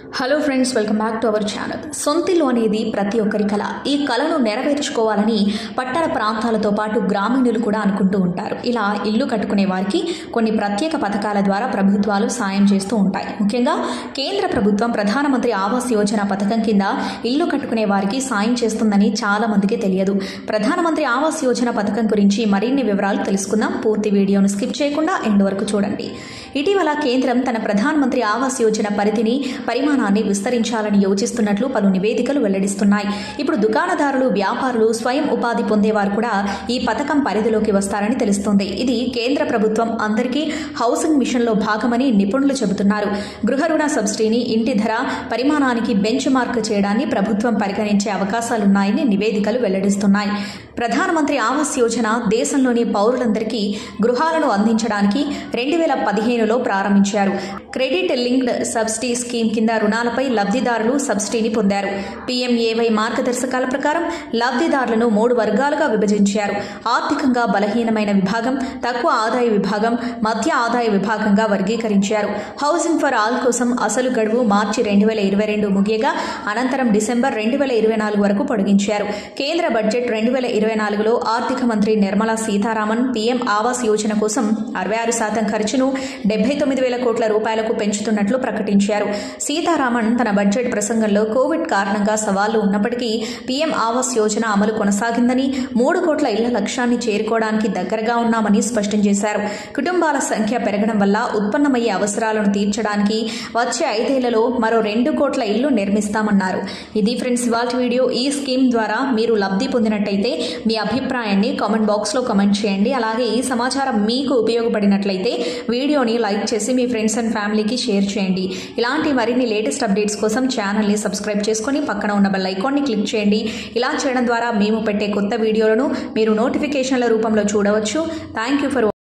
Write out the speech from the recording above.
Hello friends, welcome back to our channel. సొంతిల్లు అనేది ప్రతి ఒక్కరి కళ. ఈ కళను నెరవేర్చుకోవాలని పట్టణ ప్రాంతాలతో పాటు గ్రామీణులు కూడా అనుకుంటూ ఉంటారు. ఇలా ఇల్లు కట్టుకునే వారికి కొన్ని ప్రత్యేక పథకాల ద్వారా ప్రభుత్వాలు సాయం చేస్తూ ఉంటాయి. ముఖ్యంగా కేంద్ర ప్రభుత్వం ప్రధానమంత్రి ఆవాస్ యోజన పథకం కింద ఇల్లు కట్టుకునే వారికి సాయం చేస్తుందని చాలా మందికి తెలియదు. ప్రధానమంత్రి ఆవాస్ యోజన పథకం గురించి మరిన్ని వివరాలు తెలుసుకుందాం. పూర్తి వీడియోను స్కిప్ చేయకుండా ఎండ్ వరకు చూడండి. ఇటీవల కేంద్రం తన ప్రధానమంత్రి ఆవాస్ యోజన పరిధిని పరిమాణాన్ని విస్తరించాలని యోచిస్తున్నట్లు పలు నివేదికలు వెల్లడిస్తున్నాయి. ఇప్పుడు దుకాణదారులు, వ్యాపారులు, స్వయం ఉపాధి పొందేవారు కూడా ఈ పథకం పరిధిలోకి వస్తారని తెలుస్తోంది. ఇది కేంద్ర ప్రభుత్వం అందరికీ హౌసింగ్ మిషన్లో భాగమని నిపుణులు చెబుతున్నారు. గృహ రుణ సబ్సిడీని, ఇంటి ధర పరిమాణానికి బెంచ్ మార్క్ చేయడాన్ని ప్రభుత్వం పరిగణించే అవకాశాలున్నాయని నివేదికలు వెల్లడిస్తున్నాయి. ప్రధానమంత్రి ఆవాస్ యోజన దేశంలోని పౌరులందరికీ గృహాలను అందించడానికి 2015లో ప్రారంభించారు. క్రెడిట్ లింక్డ్ సబ్సిడీ స్కీమ్ కింద రుణాలపై లబ్ధిదారులు సబ్సిడీని పొందారు. PMAY మార్గదర్శకాల ప్రకారం లబ్ధిదారులను 3 వర్గాలుగా విభజించారు. ఆర్థికంగా బలహీనమైన విభాగం, తక్కువ ఆదాయ విభాగం, మధ్య ఆదాయ విభాగంగా వర్గీకరించారు. హౌసింగ్ ఫర్ ఆల్ కోసం అసలు గడువు మార్చి 2022 ముగియగా అనంతరం డిసెంబర్ 2024 వరకు పొడిగించారు. కేంద్ర బడ్జెట్ 2024లో ఆర్థిక మంత్రి నిర్మలా సీతారామన్ PM ఆవాస్ యోజన కోసం 66% ఖర్చును 79,000 కోట్ల రూపాయలకు పెంచుతున్నట్లు ప్రకటించారు. సీతారామన్ తన బడ్జెట్ ప్రసంగంలో కోవిడ్ కారణంగా సవాళ్లు ఉన్నప్పటికీ PM ఆవాస్ యోజన అమలు కొనసాగిందని, 3 కోట్ల ఇళ్ల లక్ష్యాన్ని చేరుకోవడానికి దగ్గరగా ఉన్నామని స్పష్టం చేశారు. కుటుంబాల సంఖ్య పెరగడం వల్ల ఉత్పన్నమయ్యే అవసరాలను తీర్చడానికి వచ్చే 5 ఏళ్లలో మరో 2 కోట్ల ఇళ్లు నిర్మిస్తామన్నారు. ఇది ఫ్రెండ్స్ ఇవాల్టి వీడియో. ఈ స్కీమ్ ద్వారా మీరు లబ్ధి పొందినట్టయితే మీ అభిప్రాయాన్ని కామెంట్ బాక్స్లో కామెంట్ చేయండి. అలాగే ఈ సమాచారం మీకు ఉపయోగపడినట్లయితే వీడియోని లైక్ చేసి మీ ఫ్రెండ్స్ అండ్ ఫ్యామిలీకి షేర్ చేయండి. ఇలాంటి మరిన్ని లేటెస్ట్ అప్డేట్స్ కోసం ఛానల్ని సబ్స్క్రైబ్ చేసుకుని పక్కన ఉన్న బెల్ ఐకాన్ని క్లిక్ చేయండి. ఇలా చేయడం ద్వారా మేము పెట్టే కొత్త వీడియోలను మీరు నోటిఫికేషన్ల రూపంలో చూడవచ్చు. Thank you for